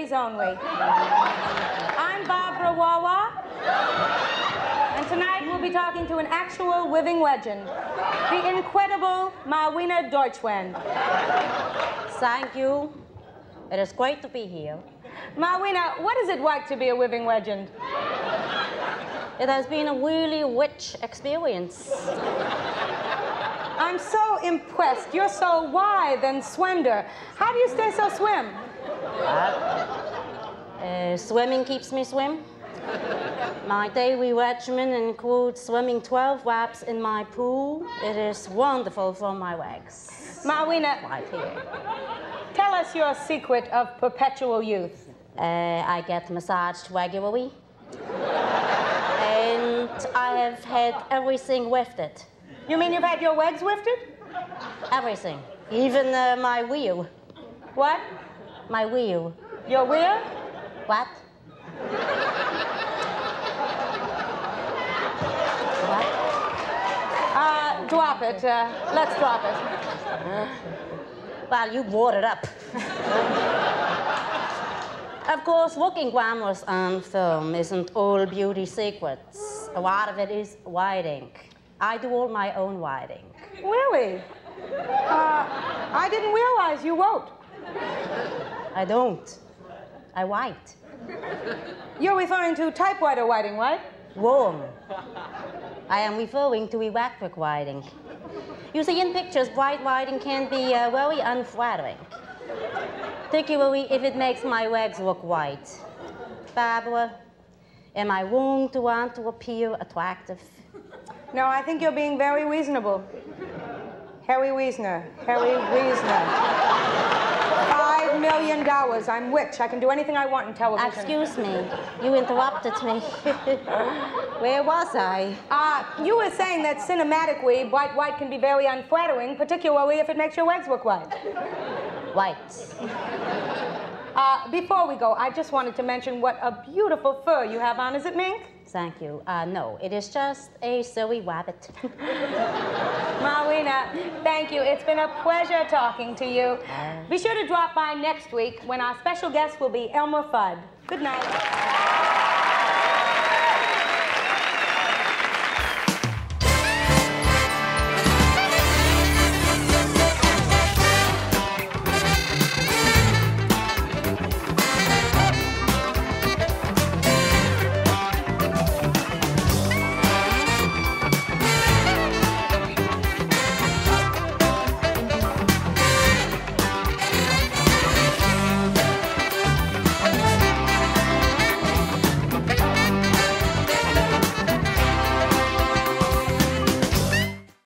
ladies only. I'm Barbara Wawa, and tonight we'll be talking to an actual living legend, the incredible Malwina Deutschwend. Thank you. It is great to be here. Malwina, what is it like to be a living legend? It has been a really rich experience. I'm so impressed. You're so lithe and slender. How do you stay so slim? Swimming keeps me swim. My daily regimen includes swimming 12 laps in my pool. It is wonderful for my legs. Malwina, Right here. tell us your secret of perpetual youth. I get massaged regularly. And I have had everything lifted. You mean you've had your legs lifted? Everything. Even my wheel. What? My wheel. Your wheel? What? What? Drop it. Let's drop it. Well, you brought it up. Of course, looking glamorous on film isn't all beauty secrets. A lot of it is lighting. I do all my own lighting. Really? I didn't realize you wrote. I don't. I write. You're referring to typewriter writing, right? Wrong. I am referring to electric lighting. You see, in pictures, bright lighting can be very unflattering, particularly if it makes my legs look white. Barbara, am I wrong to want to appear attractive? No, I think you're being very reasonable. Harry Wiesner. Harry Wiesner. $5 million. I'm rich. I can do anything I want in television. Excuse me. You interrupted me. Where was I? You were saying that cinematically, bright white can be very unflattering, particularly if it makes your legs look white. White. Before we go, I just wanted to mention what a beautiful fur you have on. Is it mink? Thank you. No, it is just a silly rabbit. Malwina, thank you. It's been a pleasure talking to you. Be sure to drop by next week when our special guest will be Elmer Fudd. Good night.